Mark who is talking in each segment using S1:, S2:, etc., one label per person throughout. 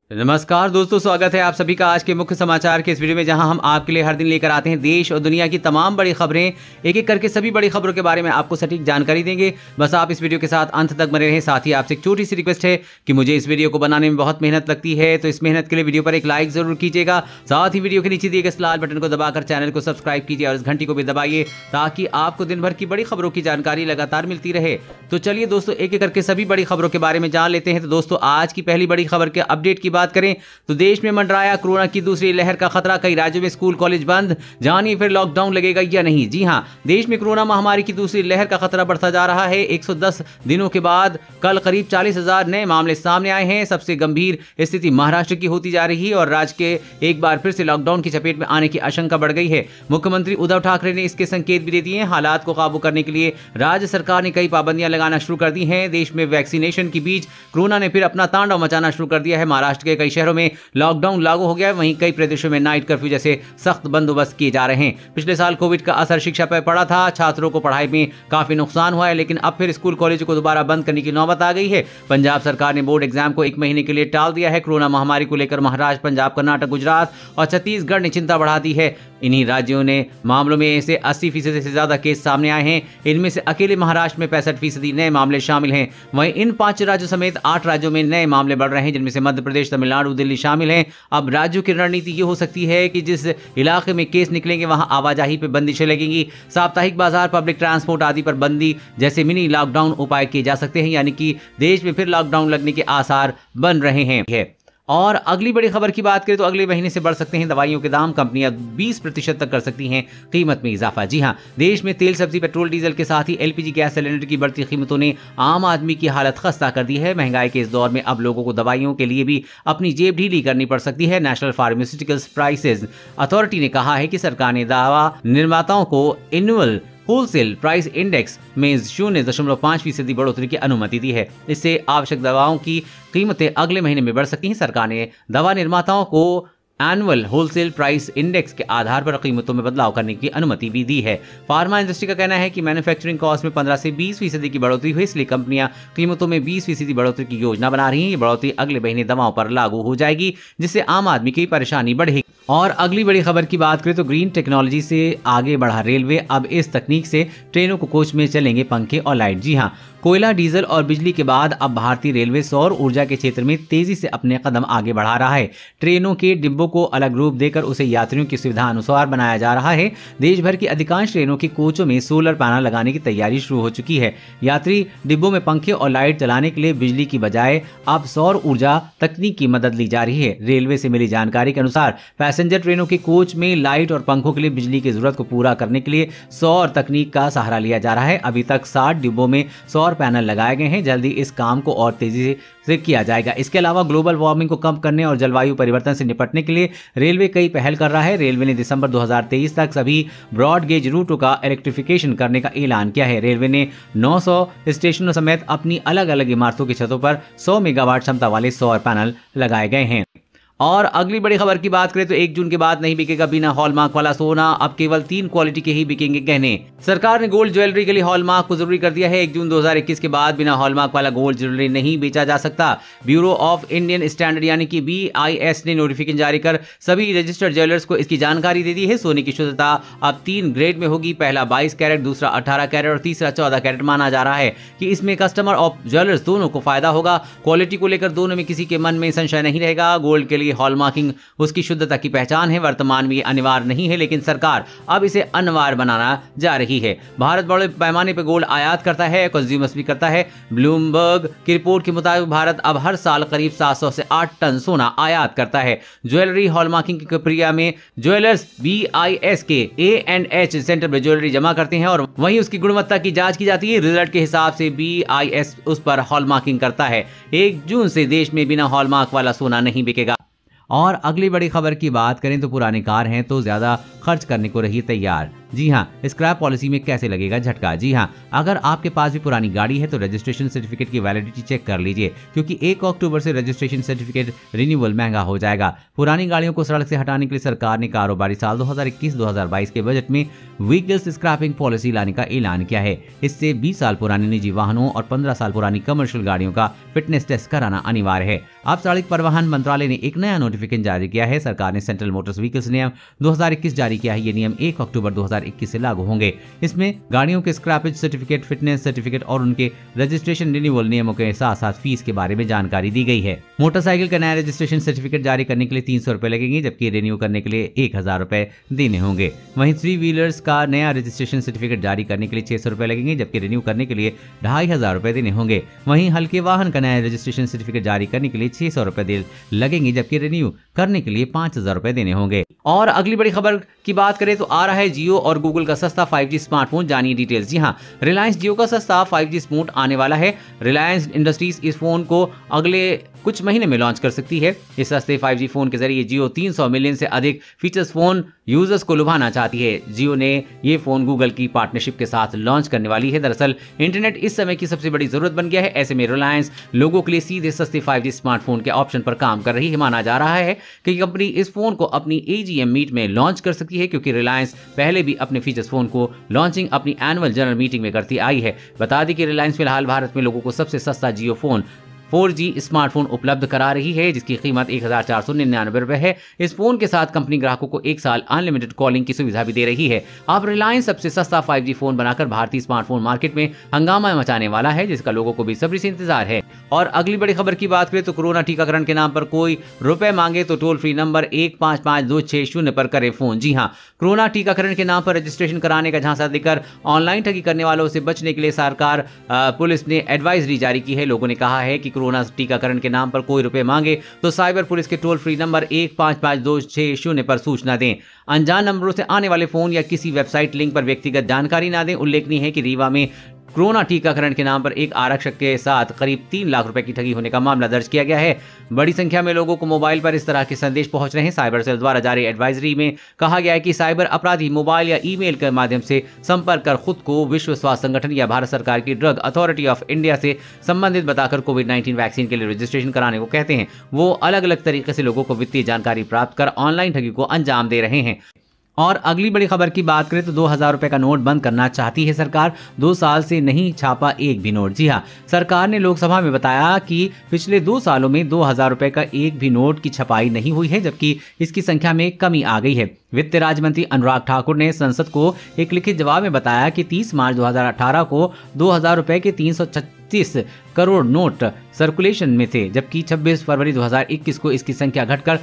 S1: नमस्कार दोस्तों, स्वागत है आप सभी का आज के मुख्य समाचार के इस वीडियो में, जहां हम आपके लिए हर दिन लेकर आते हैं देश और दुनिया की तमाम बड़ी खबरें। एक एक करके सभी बड़ी खबरों के बारे में आपको सटीक जानकारी देंगे। बस आप इस वीडियो के साथ अंत तक बने रहें। साथ ही आपसे एक छोटी सी रिक्वेस्ट है कि मुझे इस वीडियो को बनाने में बहुत मेहनत लगती है, तो इस मेहनत के लिए वीडियो पर एक लाइक जरूर कीजिएगा। साथ ही वीडियो के नीचे दिए गए इस लाल बटन को दबाकर चैनल को सब्सक्राइब कीजिए और इस घंटी को भी दबाइए, ताकि आपको दिन भर की बड़ी खबरों की जानकारी लगातार मिलती रहे। तो चलिए दोस्तों, एक एक करके सभी बड़ी खबरों के बारे में जान लेते हैं। तो दोस्तों, आज की पहली बड़ी खबर के अपडेट की बात करें तो देश में मंडराया कोरोना की दूसरी लहर का खतरा। कई राज्यों में स्कूल कॉलेज बंद। जानिए फिर लॉकडाउन लगेगा या नहीं। जी हां, देश में कोरोना महामारी की दूसरी लहर का खतरा बढ़ता जा रहा है। 110 दिनों के बाद कल करीब 40,000 नए मामले सामने आए हैं। सबसे गंभीर स्थिति महाराष्ट्र की होती जा रही है और राज्य के एक बार फिर से लॉकडाउन की चपेट में आने की आशंका बढ़ गई है। मुख्यमंत्री उद्धव ठाकरे ने इसके संकेत भी दे दिए हैं। हालात को काबू करने के लिए राज्य सरकार ने कई पाबंदियां लगाना शुरू कर दी हैं। देश में वैक्सीनेशन के बीच कोरोना ने फिर अपना तांडव मचाना शुरू कर दिया है। महाराष्ट्र के कई शहरों में लॉकडाउन लागू हो गया है। वहीं कई प्रदेशों में नाइट कर्फ्यू जैसे सख्त बंदोबस्त किए जा रहे हैं। पिछले साल कोविड का असर शिक्षा पर पड़ा था। छात्रों को पढ़ाई में काफी नुकसान हुआ है, लेकिन अब फिर स्कूल कॉलेज को दोबारा बंद करने की नौबत आ गई है। पंजाब सरकार ने बोर्ड एग्जाम को 1 महीने के लिए टाल दिया है। कोरोना महामारी को लेकर महाराष्ट्र, पंजाब, कर्नाटक, गुजरात और छत्तीसगढ़ ने चिंता बढ़ा दी है। इन्हीं राज्यों ने मामलों में से 80% से ज्यादा केस सामने आए हैं। इनमें से अकेले महाराष्ट्र में 65% नए मामले शामिल हैं। वहीं इन 5 राज्यों समेत 8 राज्यों में नए मामले बढ़ रहे हैं, जिनमें से मध्य प्रदेश, तमिलनाडु, दिल्ली शामिल हैं। अब राज्यों की रणनीति ये हो सकती है कि जिस इलाके में केस निकलेंगे वहां आवाजाही पर बंदिशें लगेंगी। साप्ताहिक बाजार, पब्लिक ट्रांसपोर्ट आदि पर बंदी जैसे मिनी लॉकडाउन उपाय किए जा सकते हैं। यानी कि देश में फिर लॉकडाउन लगने के आसार बन रहे हैं। और अगली बड़ी खबर की बात करें तो अगले महीने से बढ़ सकते हैं दवाइयों के दाम। कंपनियां 20% तक कर सकती हैं कीमत में इजाफा। जी हां, देश में तेल, सब्जी, पेट्रोल, डीजल के साथ ही एलपीजी गैस सिलेंडर की बढ़ती कीमतों ने आम आदमी की हालत खस्ता कर दी है। महंगाई के इस दौर में अब लोगों को दवाइयों के लिए भी अपनी जेब ढीली करनी पड़ सकती है। नेशनल फार्मास्यूटिकल्स प्राइसेस अथॉरिटी ने कहा है कि सरकार ने दवा निर्माताओं को एनुअल होलसेल प्राइस इंडेक्स में 0.5% बढ़ोतरी की अनुमति दी है। इससे आवश्यक दवाओं की कीमतें अगले महीने में बढ़ सकती हैं। सरकार ने दवा निर्माताओं को एनुअल होलसेल प्राइस इंडेक्स के आधार पर कीमतों में बदलाव करने की अनुमति भी दी है। फार्मा इंडस्ट्री का कहना है कि मैन्युफैक्चरिंग कॉस्ट में 15 से 20% की बढ़ोतरी हुई, इसलिए कंपनियां कीमतों में 20% बढ़ोतरी की योजना बना रही हैं। ये बढ़ोतरी अगले महीने दवाओं पर लागू हो जाएगी, जिससे आम आदमी की परेशानी बढ़ेगी। और अगली बड़ी खबर की बात करें तो ग्रीन टेक्नोलॉजी से आगे बढ़ा रेलवे। अब इस तकनीक से ट्रेनों को कोच में चलेंगे पंखे और लाइट। जी हाँ, कोयला, डीजल और बिजली के बाद अब भारतीय रेलवे सौर ऊर्जा के क्षेत्र में तेजी से अपने कदम आगे बढ़ा रहा है। ट्रेनों के डिब्बों को अलग रूप देकर उसे यात्रियों की सुविधा अनुसार बनाया जा रहा है। देश भर की अधिकांश ट्रेनों के कोचों में सोलर पैनल लगाने की तैयारी शुरू हो चुकी है। यात्री डिब्बों में पंखे और लाइट चलाने के लिए बिजली की बजाय अब सौर ऊर्जा तकनीक की मदद ली जा रही है। रेलवे से मिली जानकारी के अनुसार पैसेंजर ट्रेनों के कोच में लाइट और पंखों के लिए बिजली की जरूरत को पूरा करने के लिए सौर तकनीक का सहारा लिया जा रहा है। अभी तक 60 डिब्बों में सौर पैनल लगाए गए हैं। जल्दी इस काम को और तेजी से किया जाएगा। इसके अलावा ग्लोबल वार्मिंग को कम करने और जलवायु परिवर्तन से निपटने के लिए रेलवे कई पहल कर रहा है। रेलवे ने दिसंबर 2023 तक सभी ब्रॉड गेज रूटों का इलेक्ट्रिफिकेशन करने का ऐलान किया है। रेलवे ने 900 स्टेशनों समेत अपनी अलग अलग इमारतों की छतों पर 100 मेगावाट क्षमता वाले सौर पैनल लगाए गए हैं। और अगली बड़ी खबर की बात करें तो 1 जून के बाद नहीं बिकेगा बिना हॉलमार्क वाला सोना। अब केवल 3 क्वालिटी के ही बिकेंगे गहने। सरकार ने गोल्ड ज्वेलरी के लिए हॉलमार्क को जरूरी कर दिया है। 1 जून 2021 के बाद बिना हॉलमार्क वाला गोल्ड ज्वेलरी नहीं बेचा जा सकता। ब्यूरो ऑफ इंडियन स्टैंडर्ड यानी कि BIS ने नोटिफिकेशन जारी कर सभी रजिस्टर्ड ज्वेलर्स को इसकी जानकारी दे दी है। सोने की शुद्धता अब 3 ग्रेड में होगी। पहला 22 कैरेट, दूसरा 18 कैरेट और तीसरा 14 कैरेट माना जा रहा है कि इसमें कस्टमर और ज्वेलर्स दोनों को फायदा होगा। क्वालिटी को लेकर दोनों में किसी के मन में संशय नहीं रहेगा। गोल्ड के लिए हॉलमार्किंग उसकी शुद्धता की पहचान है। वर्तमान में ये अनिवार्य नहीं है, लेकिन सरकार अब इसे अनिवार्य बनाना जा रही है। भारत बड़े पैमाने पर गोल्ड आयात करता है, कंज्यूमर्स भी करता है। ब्लूमबर्ग की रिपोर्ट के मुताबिक भारत अब हर साल करीब 700 से 8 टन सोना आयात करता है। ज्वेलरी हॉलमार्किंग की प्रक्रिया में ज्वेलर्स BIS के A&H सेंटर पर ज्वेलरी जमा करते हैं और वहीं उसकी गुणवत्ता की जांच की जाती है। रिजल्ट के हिसाब से BIS उस पर हॉलमार्किंग करता है। 1 जून से देश में बिना हॉलमार्क वाला सोना नहीं बिकेगा। और अगली बड़ी खबर की बात करें तो पुरानी कार हैं तो ज्यादा खर्च करने को रही तैयार। जी हाँ, स्क्रैप पॉलिसी में कैसे लगेगा झटका। जी हाँ, अगर आपके पास भी पुरानी गाड़ी है तो रजिस्ट्रेशन सर्टिफिकेट की वैलिडिटी चेक कर लीजिए, क्योंकि 1 अक्टूबर से रजिस्ट्रेशन सर्टिफिकेट रिन्यूअल महंगा हो जाएगा। पुरानी गाड़ियों को सड़क से हटाने के लिए सरकार ने कारोबारी साल 2021-2022 के बजट में व्हीकल्स स्क्रैपिंग पॉलिसी लाने का ऐलान किया है। इससे 20 साल पुराने निजी वाहनों और 15 साल पुरानी कमर्शियल गाड़ियों का फिटनेस टेस्ट कराना अनिवार्य है। अब सड़क परिवहन मंत्रालय ने एक नया नोटिफिकेशन जारी किया है। सरकार ने सेंट्रल मोटर्स व्हीकल्स नियम 2021 जारी किया है। ये नियम 1 अक्टूबर 2021 से लागू होंगे। इसमें गाड़ियों के स्क्रैपेज सर्टिफिकेट, फिटनेस सर्टिफिकेट और उनके रजिस्ट्रेशन रिन्यूअल नियमों के साथ साथ फीस के बारे में जानकारी दी गई है। मोटरसाइकिल का नया रजिस्ट्रेशन सर्टिफिकेट जारी करने के लिए 300 रुपए लगेंगे, जबकि रिन्यू करने के लिए 1000 रुपए देने होंगे। वहीं 3 व्हीलर्स का नया रजिस्ट्रेशन सर्टिफिकेट जारी करने के लिए 600 रुपए लगेंगे, जबकि रिन्यू करने के लिए 2500 रुपए देने होंगे। वहीं हल्के वाहन का नया रजिस्ट्रेशन सर्टिफिकेट जारी करने के लिए 600 रुपए लगेंगे, जबकि रिन्यू करने के लिए 5000 रुपए देने होंगे। और अगली बड़ी खबर की बात करें तो आ रहा है जियो और गूगल का सस्ता 5G स्मार्टफोन, जानिए डिटेल्स। जी हाँ, रिलायंस जियो का सस्ता 5G स्मार्ट आने वाला है। रिलायंस इंडस्ट्रीज इस फोन को अगले कुछ महीने में लॉन्च कर सकती है। इस सस्ते 5G फोन के जरिए जियो 300 मिलियन से अधिक फीचर्स फोन यूजर्स को लुभाना चाहती है। जियो ने ये फोन गूगल की पार्टनरशिप के साथ लॉन्च करने वाली है। दरअसल इंटरनेट इस समय की सबसे बड़ी जरूरत बन गया है। ऐसे में रिलायंस लोगों के लिए सीधे सस्ते 5G स्मार्टफोन के ऑप्शन पर काम कर रही है। माना जा रहा है कि कंपनी इस फोन को अपनी AGM मीट में लॉन्च कर सकती है, क्योंकि रिलायंस पहले भी अपने फीचर्स फोन को लॉन्चिंग अपनी एनुअल जनरल मीटिंग में करती आई है। बता दें कि रिलायंस फिलहाल भारत में लोगों को सबसे सस्ता जियो फोन 4G स्मार्टफोन उपलब्ध करा रही है, जिसकी कीमत 1499 रुपए है। इस फोन के साथ कंपनी ग्राहकों को 1 साल अनलिमिटेड कॉलिंग की सुविधा भी दे रही है। अब रिलायंस सबसे सस्ता 5G फोन बनाकर भारतीय स्मार्टफोन मार्केट में हंगामा मचाने वाला है, जिसका लोगों को बेसब्री से इंतजार है। और अगली बड़ी खबर की बात करें तो कोरोना टीकाकरण के नाम पर कोई रुपए मांगे तो टोल फ्री नंबर 155260 पर करे फोन। जी हाँ, कोरोना टीकाकरण के नाम पर रजिस्ट्रेशन कराने का झांसा देकर ऑनलाइन ठगी करने वालों से बचने के लिए सरकार पुलिस ने एडवाइजरी जारी की है। लोगों ने कहा है कि कोरोना टीकाकरण के नाम पर कोई रुपए मांगे तो साइबर पुलिस के टोल फ्री नंबर 155260 पर सूचना दें। अनजान नंबरों से आने वाले फोन या किसी वेबसाइट लिंक पर व्यक्तिगत जानकारी ना दें। उल्लेखनीय है कि रीवा में कोरोना टीकाकरण के नाम पर एक आरक्षक के साथ करीब 3 लाख रुपए की ठगी होने का मामला दर्ज किया गया है। बड़ी संख्या में लोगों को मोबाइल पर इस तरह के संदेश पहुंच रहे हैं। साइबर सेल द्वारा जारी एडवाइजरी में कहा गया है कि साइबर अपराधी मोबाइल या ईमेल के माध्यम से संपर्क कर खुद को विश्व स्वास्थ्य संगठन या भारत सरकार की ड्रग अथॉरिटी ऑफ इंडिया से संबंधित बताकर कोविड-19 वैक्सीन के लिए रजिस्ट्रेशन कराने को कहते हैं। वो अलग अलग तरीके से लोगों को वित्तीय जानकारी प्राप्त कर ऑनलाइन ठगी को अंजाम दे रहे हैं। और अगली बड़ी खबर की बात करें तो 2000 रुपए का नोट बंद करना चाहती है सरकार। 2 साल से नहीं छापा एक भी नोट। जी हाँ, सरकार ने लोकसभा में बताया कि पिछले 2 सालों में 2000 रुपए का एक भी नोट की छपाई नहीं हुई है, जबकि इसकी संख्या में कमी आ गई है। वित्त राज्य मंत्री अनुराग ठाकुर ने संसद को एक लिखित जवाब में बताया कि 30 मार्च 2018 को 2000 रुपए के 336 करोड़ नोट सर्कुलेशन में थे, जबकि 26 फरवरी 2021 को इसकी संख्या घटकर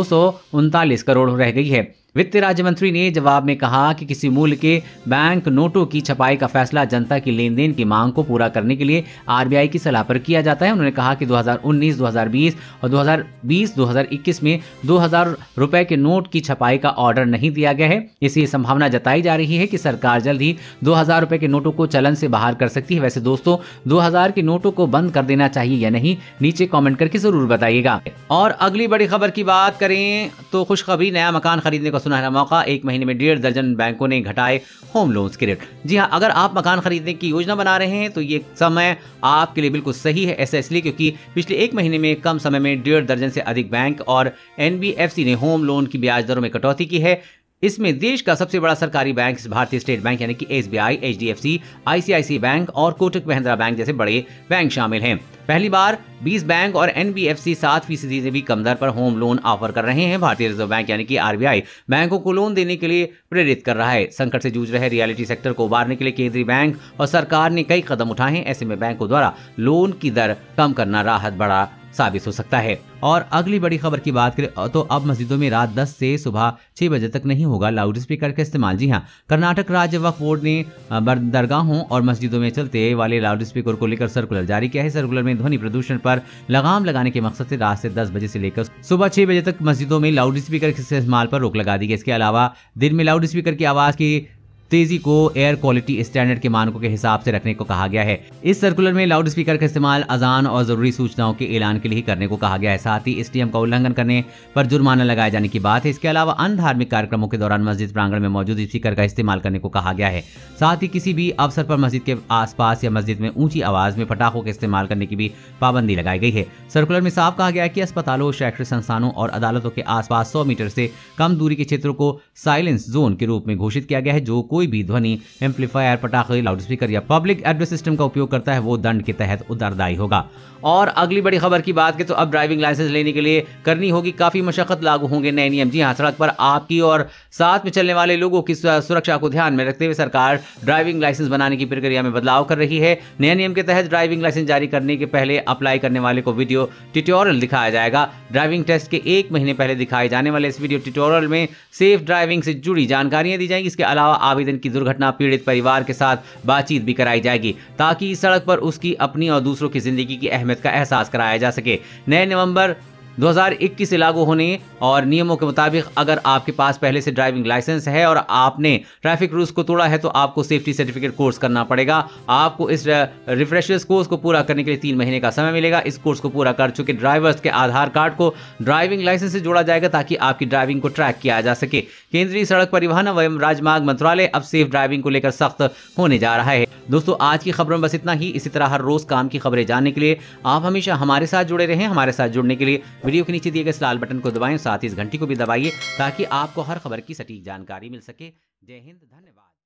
S1: 239 करोड़ रह गई है। वित्त राज्य मंत्री ने जवाब में कहा कि किसी मूल्य के बैंक नोटों की छपाई का फैसला जनता की लेन देन की मांग को पूरा करने के लिए RBI की सलाह पर किया जाता है। उन्होंने कहा कि 2019, 2020 और 2020-2021 में 2000 रुपए के नोट की छपाई का ऑर्डर नहीं दिया गया है। इसलिए संभावना जताई जा रही है कि सरकार जल्द ही 2000 रुपए के नोटों को चलन से बाहर कर सकती है। वैसे दोस्तों, 2000 के नोटों को बंद कर देना चाहिए या नहीं, नीचे कॉमेंट करके जरूर बताइएगा। और अगली बड़ी खबर की बात करें तो खुशखबरी, नया मकान खरीदने का सुनहरा मौका। 1 महीने में 1.5 दर्जन बैंकों ने घटाए होम लोन्स के रेट। जी हां, अगर आप मकान खरीदने की योजना बना रहे हैं तो ये समय आपके लिए बिल्कुल सही है। ऐसा इसलिए क्योंकि पिछले 1 महीने में कम समय में 1.5 दर्जन से अधिक बैंक और NBFC ने होम लोन की ब्याज दरों में कटौती की है। इसमें देश का सबसे बड़ा सरकारी बैंक भारतीय स्टेट बैंक यानी कि SBI, HDFC, ICICI बैंक और कोटक महिंद्रा बैंक जैसे बड़े बैंक शामिल हैं। पहली बार 20 बैंक और NBFC 7% से भी कम दर पर होम लोन ऑफर कर रहे हैं। भारतीय रिजर्व बैंक यानी कि RBI बैंकों को लोन देने के लिए प्रेरित कर रहा है। संकट से जूझ रहे रियलिटी सेक्टर को उबारने के लिए केंद्रीय बैंक और सरकार ने कई कदम उठाए हैं। ऐसे में बैंकों द्वारा लोन की दर कम करना राहत बड़ा साबित हो सकता है। और अगली बड़ी खबर की बात करें तो अब मस्जिदों में रात 10 से सुबह 6 बजे तक नहीं होगा लाउड स्पीकर का इस्तेमाल। जी हां, कर्नाटक राज्य वक्फ बोर्ड ने दरगाहों और मस्जिदों में चलते वाले लाउड स्पीकर को लेकर सर्कुलर जारी किया है। सर्कुलर में ध्वनि प्रदूषण पर लगाम लगाने के मकसद से रात से 10 बजे से लेकर सुबह 6 बजे तक मस्जिदों में लाउड स्पीकर के इस्तेमाल पर रोक लगा दी गई। इसके अलावा दिन में लाउड स्पीकर की आवाज की तेजी को एयर क्वालिटी स्टैंडर्ड के मानकों के हिसाब से रखने को कहा गया है। इस सर्कुलर में लाउड स्पीकर का इस्तेमाल अजान और जरूरी सूचनाओं के ऐलान के लिए ही करने को कहा गया है। साथ ही इस नियम का उल्लंघन करने पर जुर्माना लगाए जाने की बात है। इसके अलावा अन्य धार्मिक कार्यक्रमों के दौरान मस्जिद प्रांगण में मौजूद स्पीकर का इस्तेमाल करने को कहा गया है। साथ ही किसी भी अवसर पर मस्जिद के आसपास या मस्जिद में ऊंची आवाज में पटाखों के इस्तेमाल करने की भी पाबंदी लगाई गई है। सर्कुलर में साफ कहा गया है कि अस्पतालों, शैक्षणिक संस्थानों और अदालतों के आसपास 100 मीटर से कम दूरी के क्षेत्रों को साइलेंस जोन के रूप में घोषित किया गया है। जो कोई भी ध्वनि एम्पलीफायर, पटाखे, लाउडस्पीकर या पब्लिक एड्रेस सिस्टम का उपयोग करता है वो दंड के तहत उत्तरदायी होगा। और अगली बड़ी खबर की बात करें तो अब ड्राइविंग लाइसेंस लेने के लिए करनी होगी काफी मशक्कत, लागू होंगे नए नियम। जी हां, सड़क पर आपकी और साथ में चलने वाले लोगों की सुरक्षा को ध्यान में रखते हुए सरकार ड्राइविंग लाइसेंस बनाने की प्रक्रिया में बदलाव कर रही है। नए नियम के तहत ड्राइविंग लाइसेंस जारी करने के पहले अप्लाई करने वाले को वीडियो ट्यूटोरियल दिखाया जाएगा। ड्राइविंग टेस्ट के 1 महीने पहले दिखाए जाने वाले इस वीडियो ट्यूटोरियल में सेफ ड्राइविंग से जुड़ी जानकारियां दी जाएंगी। इसके अलावा आवेदन की दुर्घटना पीड़ित परिवार के साथ बातचीत भी कराई जाएगी ताकि सड़क पर उसकी अपनी और दूसरों की जिंदगी की अहमियत का एहसास कराया जा सके। नए नवंबर 2021 से लागू होने और नियमों के मुताबिक अगर आपके पास पहले से ड्राइविंग लाइसेंस है और आपने ट्रैफिक रूल्स को तोड़ा है तो आपको सेफ्टी सर्टिफिकेट कोर्स करना पड़ेगा। आपको इस रिफ्रेशर्स कोर्स को पूरा करने के लिए 3 महीने का समय मिलेगा। इस कोर्स को पूरा कर चुके ड्राइवर्स के आधार कार्ड को ड्राइविंग लाइसेंस से जोड़ा जाएगा ताकि आपकी ड्राइविंग को ट्रैक किया जा सके। केंद्रीय सड़क परिवहन एवं राजमार्ग मंत्रालय अब सेफ ड्राइविंग को लेकर सख्त होने जा रहा है। दोस्तों, आज की खबरों में बस इतना ही। इसी तरह हर रोज काम की खबरें जानने के लिए आप हमेशा हमारे साथ जुड़े रहें। हमारे साथ जुड़ने के लिए वीडियो के नीचे दिए गए लाल बटन को दबाएं, साथ ही इस घंटी को भी दबाइए ताकि आपको हर खबर की सटीक जानकारी मिल सके। जय हिंद, धन्यवाद।